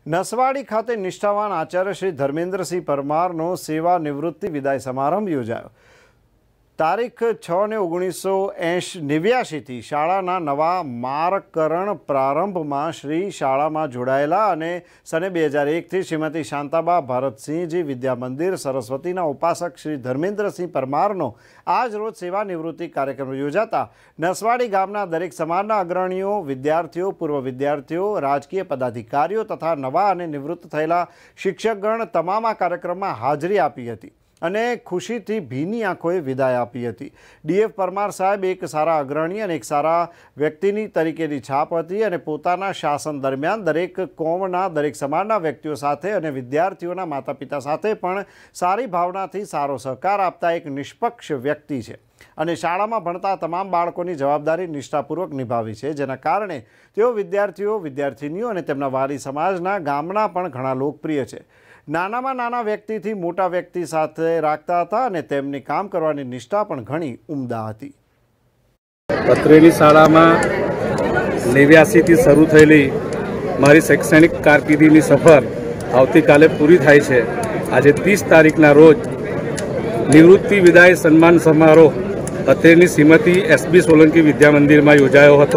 નસવાડી ખાતે નિષ્ઠાવાન આચાર્ય શ્રી ધર્મેન્દ્રસિંહ પરમારનો સેવા નિવૃત્તિ વિદાય સમારંભ યોજાયો। તારીખ 6/9/1989 થી શાળાના નવા મારકરણ પ્રારંભમાં શ્રી શાળામાં જોડાયેલા અને સને 2001 થી શ્રીમતી શાંતાબા ભરતસિંહજી વિદ્યા મંદિર સરસ્વતીના ઉપાસક શ્રી ધર્મેન્દ્રસિંહ પરમારનો આજ રોજ સેવા નિવૃત્તિ કાર્યક્રમ યોજાતા નસવાડી ગામના દરેક સમાજના અગ્રણીઓ, વિદ્યાર્થીઓ, પૂર્વ વિદ્યાર્થીઓ, રાજકીય પદાધિકારીઓ તથા નવા અને નિવૃત્ત થયેલા શિક્ષકગણ તમામ આ કાર્યક્રમમાં હાજરી આપી હતી અને ખુશીથી ભીની આંખોએ વિદાય આપી હતી। ડીએફ પરમાર સાહેબ એક સારા અગ્રણી અને એક સારા વ્યક્તિની તરીકેની છાપ હતી અને પોતાના શાસન દરમિયાન દરેક કોમના, દરેક સમાજના વ્યક્તિઓ સાથે અને વિદ્યાર્થીઓના માતા પિતા સાથે પણ સારી ભાવનાથી સારો સહકાર આપતા એક નિષ્પક્ષ વ્યક્તિ છે અને શાળામાં ભણતા તમામ બાળકોની જવાબદારી નિષ્ઠાપૂર્વક નિભાવી છે, જેના કારણે તેઓ વિદ્યાર્થીઓ, વિદ્યાર્થિનીઓ અને તેમના વાલી સમાજના ગામના પણ ઘણા લોકપ્રિય છે। નાનામાં નાના વ્યક્તિથી મોટા વ્યક્તિ સાથે રાખતા હતા અને તેમની કામ કરવાની નિષ્ઠા પણ ઘણી ઉમદા હતી। અત્રેની શાળામાં 89 થી શરૂ થયેલી મારી શૈક્ષણિક કારકિર્દીની સફર આવતીકાલે પૂરી થાય છે। આજે 30 તારીખના રોજ નિવૃત્તિ વિદાય સન્માન સમારોહ અત્રેની શ્રીમતી એસબી સોલંકી વિદ્યા મંદિરમાં યોજાયો હતો।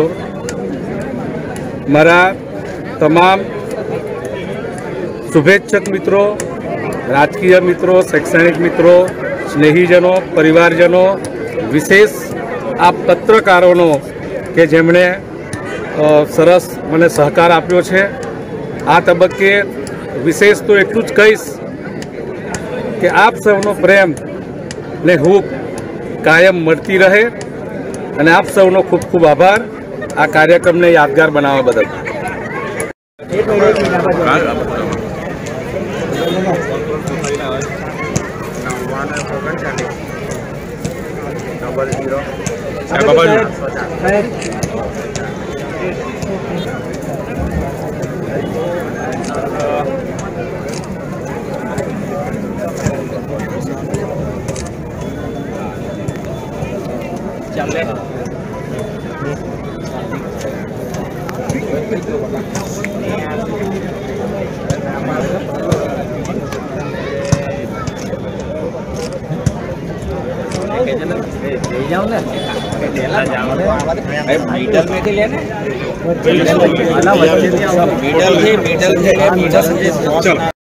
મારા તમામ शुभेच्छक मित्रों, राजकीय मित्रों, शैक्षणिक मित्रों, स्नेहीजनों, परिवारजनों, विशेष आ पत्रकारों के जेमणे सरस मने सहकार आप्यो छे। आ तबक्के विशेष तो एटलुं ज कहीश कि आप सौनो प्रेम ने हूब कायम मळती रहे अने आप सौनो खूब खूब आभार आ कार्यक्रम ने यादगार बनावा बदल। मीटर